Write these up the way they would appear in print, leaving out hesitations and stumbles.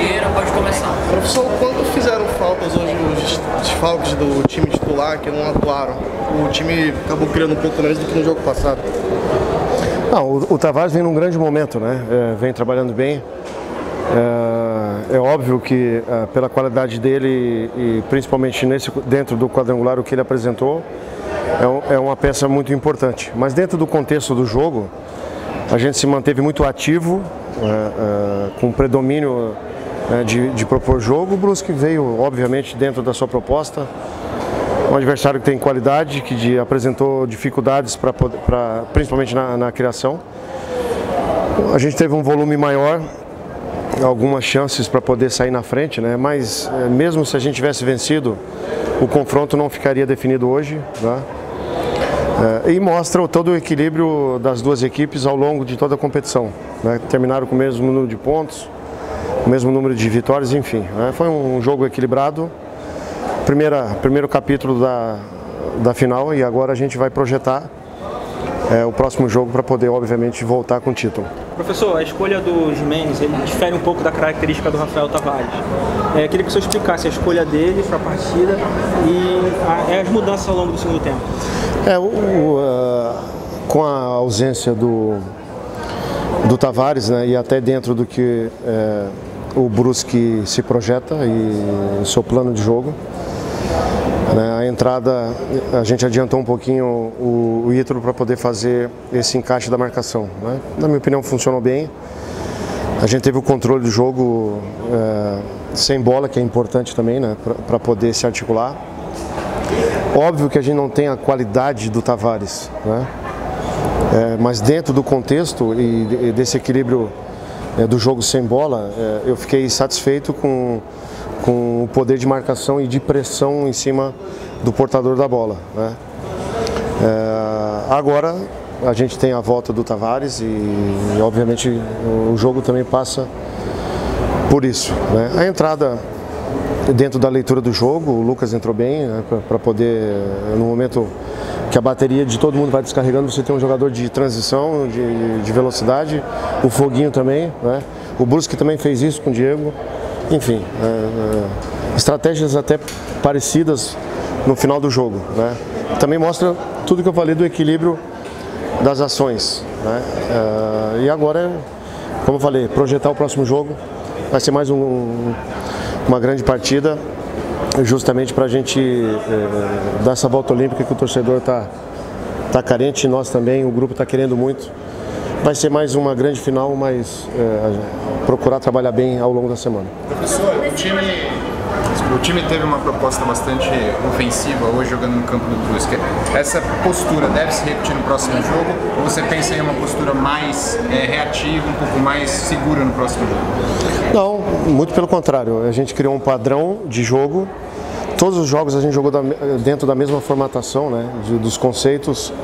Vieira, pode começar. Professor, quanto fizeram faltas hoje os desfalques do time titular que não atuaram? O time acabou criando um pouco menos do que no jogo passado. Não, o Tavares vem num grande momento, né? Vem trabalhando bem. É óbvio que pela qualidade dele e principalmente dentro do quadrangular o que ele apresentou é uma peça muito importante. Mas dentro do contexto do jogo a gente se manteve muito ativo, com predomínio de propor jogo. O Brusque veio obviamente dentro da sua proposta. Um adversário que tem qualidade, que apresentou dificuldades principalmente na criação. A gente teve um volume maior, algumas chances para poder sair na frente, né? Mas mesmo se a gente tivesse vencido, o confronto não ficaria definido hoje, né? E mostra todo o equilíbrio das duas equipes ao longo de toda a competição, né? Terminaram com o mesmo número de pontos, o mesmo número de vitórias, enfim, né? Foi um jogo equilibrado. Primeiro capítulo da final, e agora a gente vai projetar o próximo jogo para poder, obviamente, voltar com o título. Professor, a escolha do Giménez, ele difere um pouco da característica do Rafael Tavares. Queria que o senhor explicasse a escolha dele para a partida e as mudanças ao longo do segundo tempo. Com a ausência do Tavares, né, e até dentro do que o Brusque se projeta e seu plano de jogo, a entrada, a gente adiantou um pouquinho o Ítalo para poder fazer esse encaixe da marcação, né? Na minha opinião funcionou bem. A gente teve o controle do jogo sem bola, que é importante também, né? Para poder se articular. Óbvio que a gente não tem a qualidade do Tavares, né? Mas dentro do contexto e desse equilíbrio do jogo sem bola, eu fiquei satisfeito com o poder de marcação e de pressão em cima do portador da bola, né? Agora a gente tem a volta do Tavares e obviamente o jogo também passa por isso, né? A entrada dentro da leitura do jogo, o Lucas entrou bem, né, para poder, no momento que a bateria de todo mundo vai descarregando, você tem um jogador de transição, de velocidade, o Foguinho também, né? O Brusque também fez isso com o Diego. Enfim, estratégias até parecidas no final do jogo, né? Também mostra tudo que eu falei do equilíbrio das ações, né? E agora, como eu falei, projetar o próximo jogo, vai ser mais uma grande partida, justamente para a gente dar essa volta olímpica que o torcedor tá carente, e nós também, o grupo está querendo muito. Vai ser mais uma grande final, mas procurar trabalhar bem ao longo da semana. Professor, o time teve uma proposta bastante ofensiva hoje jogando no campo do Brusque. Essa postura deve se repetir no próximo jogo ou você pensa em uma postura mais reativa, um pouco mais segura no próximo jogo? Não, muito pelo contrário. A gente criou um padrão de jogo. Todos os jogos a gente jogou dentro da mesma formatação, né, dos conceitos.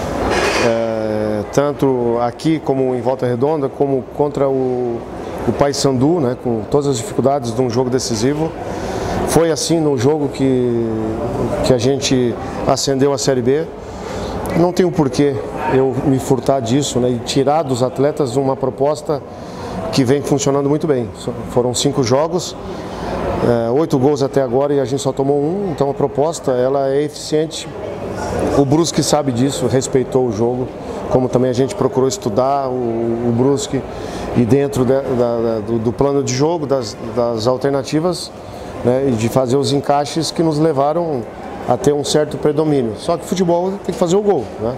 Tanto aqui como em Volta Redonda, como contra o Paysandu, né, com todas as dificuldades de um jogo decisivo. Foi assim no jogo que a gente ascendeu a Série B. Não tem um porquê eu me furtar disso, né, e tirar dos atletas uma proposta que vem funcionando muito bem. Foram 5 jogos, 8 gols até agora e a gente só tomou 1, então a proposta ela é eficiente. O Brusque sabe disso, respeitou o jogo, como também a gente procurou estudar o Brusque e dentro do plano de jogo, das alternativas, né, e de fazer os encaixes que nos levaram a ter um certo predomínio. Só que futebol tem que fazer o gol, né?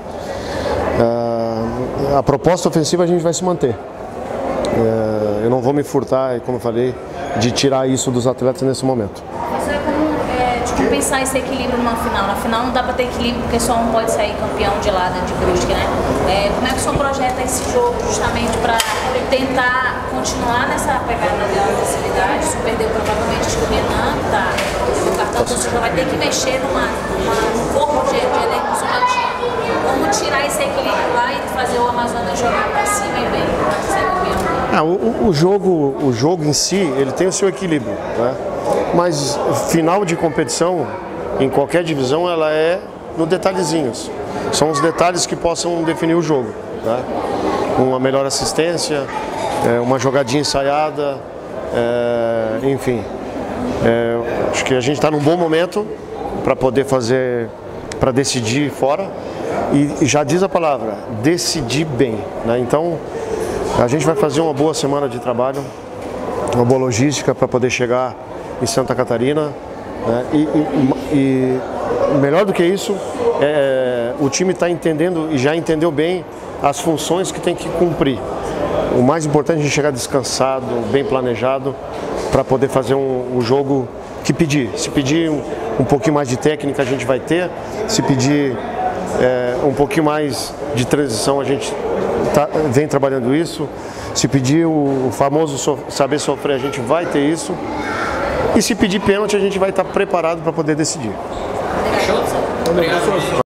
A proposta ofensiva a gente vai se manter. Eu não vou me furtar, como eu falei, de tirar isso dos atletas nesse momento. Como pensar esse equilíbrio numa final? Na final não dá para ter equilíbrio porque só um pode sair campeão de lá de Brusque, né? Como é que o senhor projeta esse jogo justamente para tentar continuar nessa pegada de agressividade? O senhor perdeu provavelmente o Renan, tá? O cartão, então o senhor vai ter que mexer num corpo de elenco do seu time. Como tirar esse equilíbrio lá e fazer o Amazonas jogar para cima e bem, para ser campeão? O jogo em si, ele tem o seu equilíbrio, né? Mas final de competição, em qualquer divisão, ela é no detalhezinhos. São os detalhes que possam definir o jogo, né? Uma melhor assistência, uma jogadinha ensaiada, enfim, acho que a gente está num bom momento para poder para decidir fora, e já diz a palavra, decidir bem, né? Então a gente vai fazer uma boa semana de trabalho, uma boa logística para poder chegar em Santa Catarina, né? E melhor do que isso, o time está entendendo e já entendeu bem as funções que tem que cumprir. O mais importante é a gente chegar descansado, bem planejado, para poder fazer o jogo que pedir. Se pedir um pouquinho mais de técnica, a gente vai ter. Se pedir um pouquinho mais de transição, a gente vem trabalhando isso. Se pedir o famoso saber sofrer, a gente vai ter isso. E se pedir pênalti, a gente vai estar preparado para poder decidir. Obrigado.